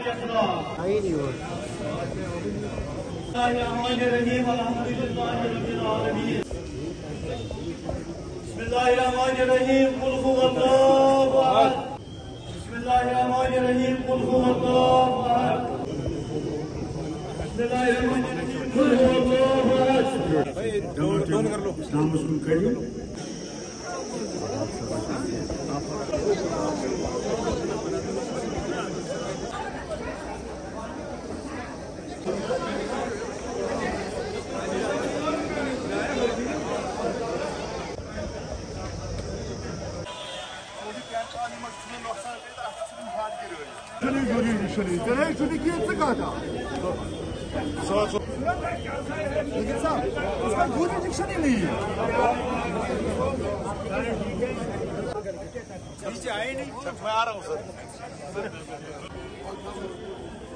बिस्मिल्लाहिर्रहमानिर्रहीम कुल हुवल्लाहु अहद। बिस्मिल्लाहिर्रहमानिर्रहीम कुल हुवल्लाहु अहद। बिस्मिल्लाहिर्रहमानिर्रहीम कुल हुवल्लाहु अहद। डाउन कर लो। नाम उसको करिए। Şunu görüyorum şunu. Nereye şunu kiyetse kadar? Sağ sol. Ne gitsem? Sen görüyorsun şunu değil. Hiç aynı. Çok var olsun.